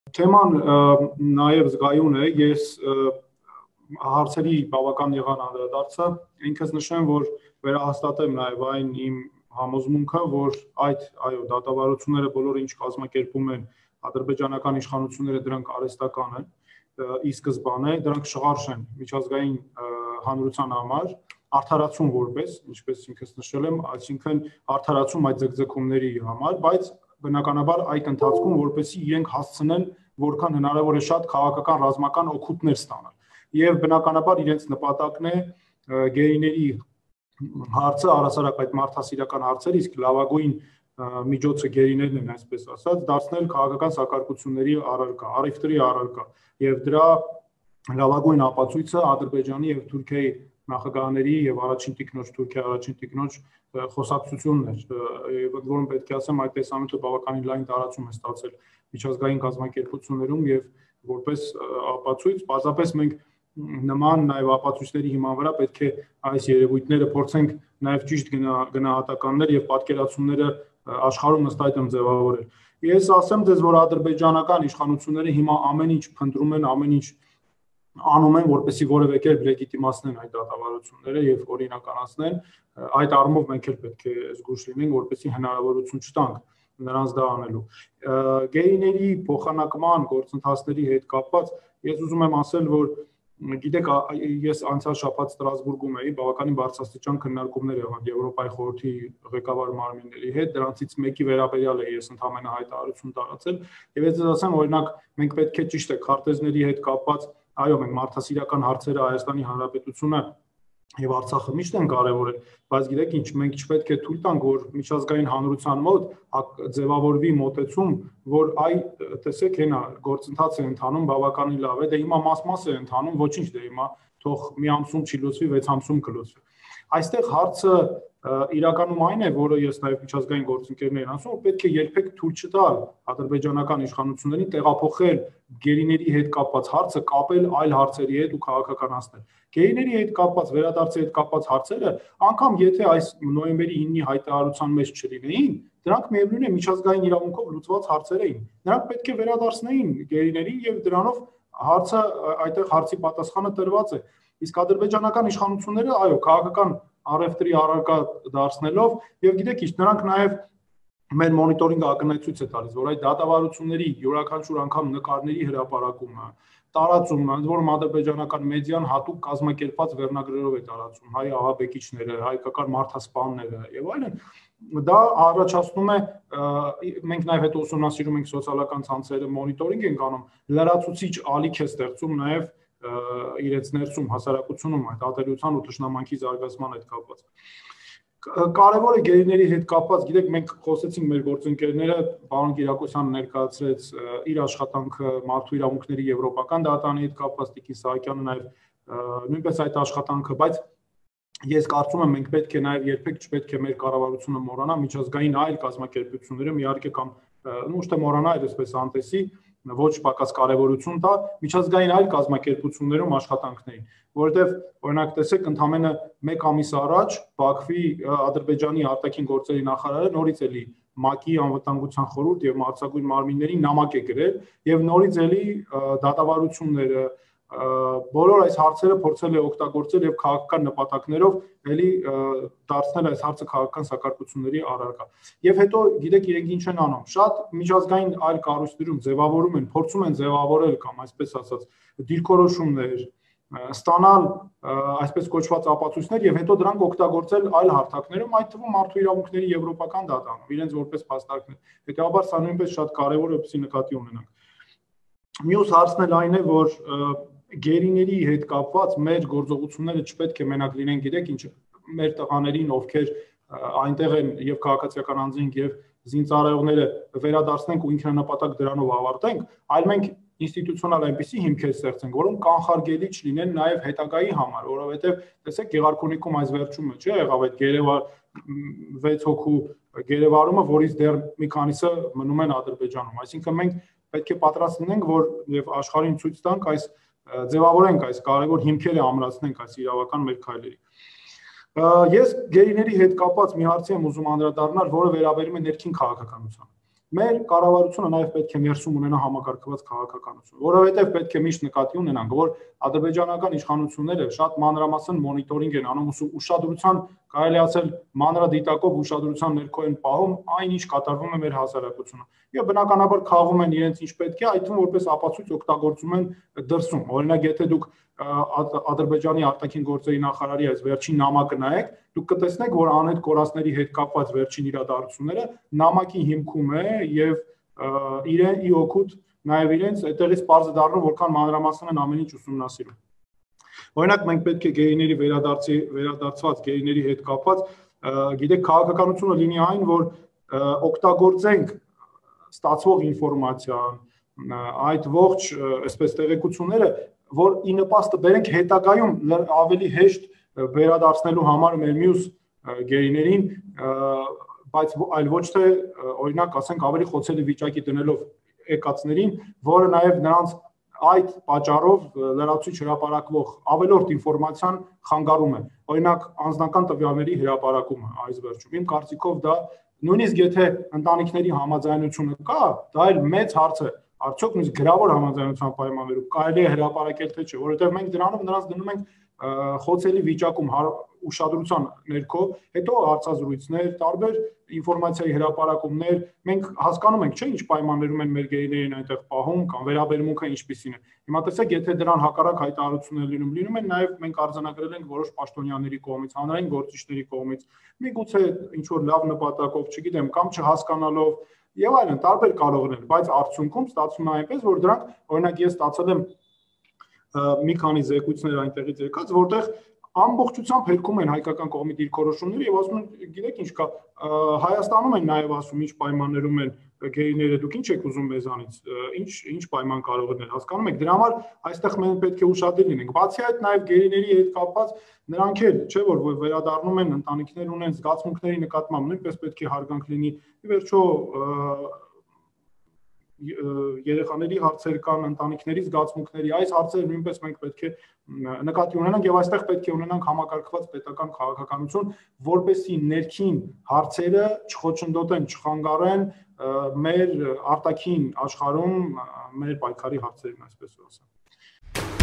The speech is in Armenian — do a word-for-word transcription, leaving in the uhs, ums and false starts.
Թեման նաև զգայուն է, ես հարցերի բավական եղան անդրադարձը, ինքս նշեմ, որ վերահաստատեմ նաև այն իմ համոզմունքը, որ այդ այո դատավարությունները բոլորը ինչ կազմակերպում են ադրբեջանական իշխանությունները դրանք արհեստական են, ի սկզբանե դրանք շղարշ են միջազգային հանրության համար, արդարացում որպես, ինչպես ինքս նշել եմ, այսինքն արդարացում այդ ձգձգումների համար, բայց բնականաբար այդ ընթացքում որպեսզի իրենք հասցնեն որքան հնարավոր է շատ քաղաքական ռազմական օգուտներ ստանալ։ Եվ բնականաբար իրենց նպատակն է գերիների հարցը առհասարակ այդ մարդասիրական հարցեր, իսկ լավագույն միջոցը գերիներն են, այսպես ասած, դարձնել քաղաքական սակարկությունների առարկա, առևտրի առարկա, եւ դրա լավագույն ապացույցը Ադրբեջանի եւ Թուրքիայի նախագահների եւ առաջին տիկնոջ Թուրքիա առաջին տիկնոջ խոսակցությունն էր, որոնք պետք է ասեմ այդ տեսանյութը բավականին լայն տարածում է ստացել միջազգային կազմակերպություններում եւ որպես ապացույց, պարզապես մենք նման նաև ապացույցների հիման վրա պետք է այս երևույթները փորձենք նաև ճիշտ գնահատականներ եւ պատկերացումները աշխարհում ըստ այդմ ձևավորել։ Ես ասեմ ձեզ, որ ադրբեջանական իշխանությունները հիմա ամեն ինչ փնտրում են, ամեն ինչ անում են, որպեսզի որևէ կերպ լեգիտիմացնեն այդ դատավարությունները եւ օրինականացնեն, այդ առումով մենք էլ պետք է զգույշ լինենք, որպեսզի հնարավորություն չտանք նրանց դա անելու։ Գերիների փոխանակման գործընթացների հետ կապված ես ուզում եմ ասել, որ գիտեք, ես անցյալ շաբաթ Ստրասբուրգում էի, բավականին բարձրաստիճան քննարկումներ եղան Եվրոպայի խորհրդի ղեկավար մարմինների հետ, դրանցից մեկի վերաբերյալ է ես ընդհանրապես հայտարարություն տարածել, եւ ես ձեզ ասեմ, օրինակ, մենք պետք է ճիշտ է քարտեզների հետ կապված, այո, մենք մարդասիրական հարցերը Հայաստանի Հանրապետությունը եւ Արցախը միշտ են կարեւորել, բայց գիտեք ինչ, մենք չպետք է թույլ տանք, որ միջազգային հանրության մոտ ձևավորվի մոտեցում, որ այ տեսեք, հենա գործընթաց է ընթանում, բավականին լավ է, դե հիմա մաս-մաս է ընթանում, ոչինչ դե հիմա թող մի ամսում չի լուծվի, վեց ամսում կլուծվի։ Այստեղ հարցը իրականում այն է, որը ես նաև միջազգային գործընկերներին ասում, որ պետք է երբեք թույլ չտալ ադրբեջանական իշխանություններին տեղափոխել գերիների հետ կապված հարցը կապել այլ հարցերի հետ ու քաղաքականացնել։ Գերիների հետ կապված, վերադարձի հետ կապված հարցերը, անգամ եթե այս նոյեմբերի իննի հայտարարության մեջ չլինեին, դրանք միևնույն է միջազգային իրավունքով լուծված հարցեր էին։ Նրանք պետք է վերադարձնեին գերիներին եւ դրանով հարցը այդտեղ հարցի պատասխանը տրված է։ Իսկ ադրբեջանական իշխանությունները, այո, քաղաքական առևտրի առարկա դարձնելով եւ գիտեք ինչ, նրանք նաեւ մեր մոնիտորինգը ակնհայտույց է տալիս, որ այդ դատավարությունների յուրաքանչյուր անգամ նկարների հրապարակումը, տարածումը, ընդ որում ադրբեջանական մեդիան հատուկ կազմակերպված վերնագրերով է տարածում, հայ ահաբեկիչները, հայկական մարդասպանները եւ այլն, դա առաջացնում է, մենք նաեւ հետո ուսումնասիրում ենք սոցիալական ցանցերը, մոնիտորինգ ենք անում, լրացուցիչ ալիք է ստեղծում նաեւ իրենց ներսում հասարակությունում այդ ատելության ու թշնամանքի զարգացման հետ կապված։ Կարևոր է գերիների հետ կապված, գիտեք, մենք խոսեցինք մեր գործընկերները, պարոն Կիրակոսյանը ներկայացրեց իր աշխատանքը մարդու իրավունքների եվրոպական դատարանի հետ կապված, Տիկին Սահակյանը նաև նույնպես այդ աշխատանքը, բայց ես կարծում եմ մենք պետք է նաև երբեք չպետք է մեր կառավարությունը մոռանա միջազգային այլ կազմակերպությունները, իհարկե կամ ոչ թե մոռանա, այլպես անտեսի ոչ պակաս կարևորություն տա միջազգային այլ կազմակերպություններում աշխատանքներին, որովհետև օրինակ տեսեք ընդամենը մեկ ամիս առաջ Բաքվի Ադրբեջանի արտաքին գործերի նախարարը նորից էլի ՄԱԿ-ի անվտանգության խորհուրդ եւ մարտական մարմիններին նամակ է գրել եւ նորից էլի դատավարությունները բոլոր այս հարցերը փորձել է օգտագործել եւ քաղաքական նպատակներով էլի դարձնել այս հարցը քաղաքական սակարկությունների առարկա։ Եվ հետո գիտեք իրենք ինչ են անում, շատ միջազգային այլ կառույցներում ձևավորում են, փորձում են ձևավորել կամ այսպես ասած դիրքորոշումներ, ստանալ այսպես կոչված ապացույցներ եւ հետո դրանք օգտագործել այլ հարթակներում, այդ թվում մարդու իրավունքների եվրոպական դատարանում, իրենց որպես փաստարկներ։ Հետեւաբար սա նույնպես շատ կարեւոր է, որպեսզի նկատի ունենանք։ Մյուս հարցն էլ այն է, որ գերիների հետ կապված մեր գործողությունները չպետք է մենակ լինեն, գիտեք ինչ, մեր տղաներին, ովքեր այնտեղ են եւ քաղաքացիական անձինք եւ զինծառայողները վերադարձնենք ու ինքնանպատակ դրանով ավարտենք, այլ մենք ինստիտուցիոնալ այնպիսի հիմքեր ստեղծենք, որոնք կանխարգելի չլինեն նաեւ հետագայի համար, որովհետեւ տեսեք Գեղարքունիքում այս վերջումը չէ եղավ այդ գերեվար վեց հոգու գերեվարումը, որից դեռ մի քանիսը մնում են Ադրբեջանում, այսինքն մենք պետք է պատրաստ լինենք, որ եւ աշխարհին ցույց տանք այս ձևավորենք այս կարևոր հիմքերը ամրացնենք այս իրավական մեր քայլերի։ Ես գերիների հետ կապված մի հարցի եմ ուզում անդրադառնալ, որը վերաբերում է ներքին քաղաքականությանը։ մեր կառավարությունը նաև պետք է ներսում ունենա համակարգված քաղաքականություն, որովհետև պետք է միշտ նկատի ունենանք, որ ադրբեջանական իշխանությունները շատ մանրամասն մոնիտորինգ են անում, ուշադրության, կարելի ասել մանրադիտակով ուշադրության ներքո են պահում այն, ինչ կատարվում է մեր հասարակությունում։ Եվ բնականաբար քաղում են իրենց ինչ պետք է, այդ թվում որպես ապացույց օգտագործում են դրսում։ Օրինակ, եթե դուք Ադրբեջանի արտաքին գործերի նախարարի այս վերջին նամակը նայեք, դուք կտեսնեք, որ անհետ կորածների հետ կապված վերջին իրադարձությունները նամակի հիմքում է եւ իրեն ի օգուտ նաեւ իրենց այդտեղից բարձր դառնում, որքան մանրամասն են ամեն ինչ ուսումնասիրում։ Օրինակ, մենք պետք է գեյների վերադարձի վերադարձված գեյների հետ կապված, գիտեք, քաղաքականությունը լինի այն, որ օգտագործենք ստացվող ինֆորմացիան, այդ ողջ այսպես տեղեկությունները, որ ի նպաստը բերենք հետագայում ավելի հեշտ վերադարձնելու համար մեր մյուս գեյներին, բայց այլ ոչ թե օրինակ ասենք ավելի խոցելի վիճակի դնելով եկածներին, որը նաև նրանց այդ պատճառով լրացուցիչ հրապարակվող ավելորդ ինֆորմացիան խանգարում է։ Օրինակ անձնական տվյալների հրապարակումը այս վերջում։ Իմ կարծիքով դա նույնիսկ եթե ընտանիքների համաձայնությունը կա, դա էլ մեծ հարց է։ Արդյոք նույնիսկ գրավոր համաձայնության պայմաններում կարելի է հրապարակել թե չէ, որովհետև մենք դրանով նրանց դնում ենք խոցելի վիճակում ուշադրության ներքո, հետո հարցազրույցներ, տարբեր ինֆորմացիայի հրապարակումներ, մենք հասկանում ենք, չէ՞, ինչ պայմաններում են մեր գեյներին այնտեղ պահում կամ վերաբերմունքը ինչպիսին է։ Հիմա տեսեք, եթե դրան հակառակ հայտարարություններ լինում, լինում են նաև մենք արձանագրել ենք որոշ պաշտոնյաների կողմից, հանրային գործիչների կողմից, միգուցե ինչ որ լավ նպատակով, չգիտեմ, կամ չհասկանալով եւ այլն, տարբեր կարող են, բայց արդյունքում ստացվում է այնպես, որ դրանք, օրինակ ես ստացել եմ մի քանի զեկույցներ այնտեղից եկած, որտեղ ամբողջությամբ հերքում են հայկական կողմի դիրքորոշումները եւ ասում են, գիտեք ինչ կա, Հայաստանում են նաեւ ասում ինչ պայմաններում են գեյները, դուք ինչ եք ուզում մեզանից, ինչ ինչ պայման կարող են, հասկանում եք, դրա համար այստեղ մենք պետք է ուշադիր լինենք։ Բացի այդ նաեւ գեյների հետ կապված նրանք էլ, չէ՞ որ վերադառնում են, ընտանիքներ ունեն, զգացմունքների նկատմամբ նույնպես պետք է հարգանք լինի։ Ի վերջո երեխաների հարցեր կան, ընտանիքների զգացմունքների, այս հարցերը նույնպես մենք պետք է նկատի ունենանք եւ այստեղ պետք է ունենանք համակարգված պետական քաղաքականություն, որպեսզի ներքին հարցերը չխոչընդոտեն, չխանգարեն մեր արտաքին աշխարհում մեր պայքարի հարցերին, այսպես ասեմ։